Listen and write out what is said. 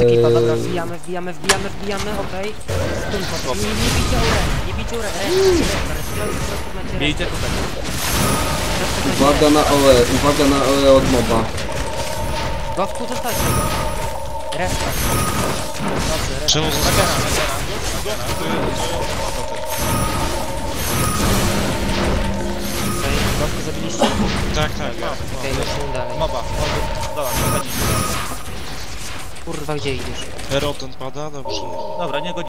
ekipa, dobra, wbijamy, okej. Nie bicie urę, Miejcie tutaj. Uwaga na OE od moba. Gowku zostać tego. Reszta. Dobrze, reszta. Czemu Gowku zabiliście? Tak. Okej, lecimy dalej. Moba, dobra, chodzi. Kurwa, gdzie idziesz? Eroton pada? Dobrze. Dobra, nie go